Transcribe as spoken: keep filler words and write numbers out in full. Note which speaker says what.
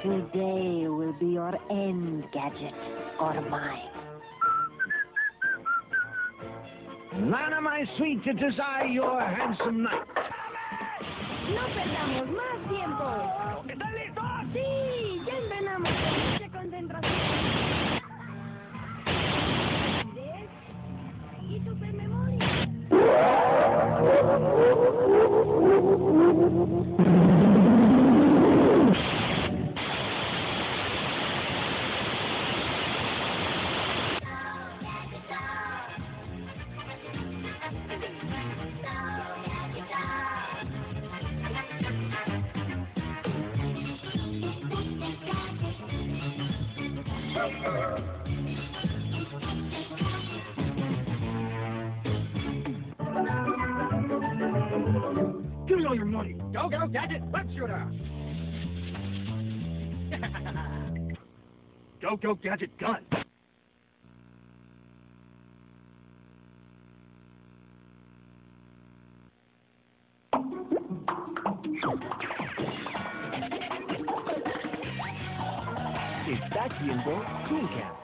Speaker 1: Today will be your end, Gadget, or mine.
Speaker 2: None of my sweet to desire your handsome knight.
Speaker 3: ¡No perdamos más tiempo!
Speaker 2: ¿Están listos?
Speaker 3: ¡Sí! ¡Ya entrenamos! ¡Mucha concentración! ¿Ves? ¡Y supermemoria!
Speaker 2: Give me all your money. Go, go, Gadget, let's shoot her. Go, go, Gadget, gun. Está haciendo Toon Camp.